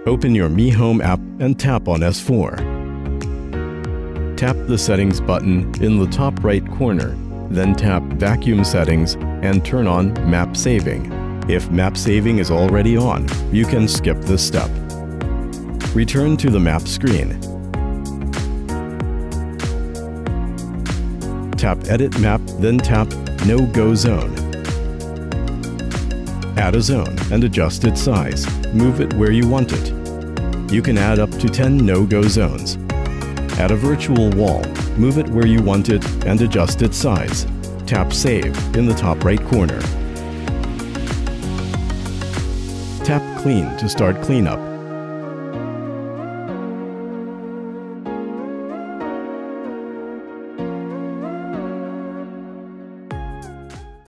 Open your Mi Home app and tap on S4. Tap the Settings button in the top right corner, then tap Vacuum Settings and turn on Map Saving. If Map Saving is already on, you can skip this step. Return to the map screen. Tap Edit Map, then tap No-Go Zone. Add a zone and adjust its size. Move it where you want it. You can add up to 10 no-go zones. Add a virtual wall. Move it where you want it and adjust its size. Tap Save in the top right corner. Tap Clean to start cleanup.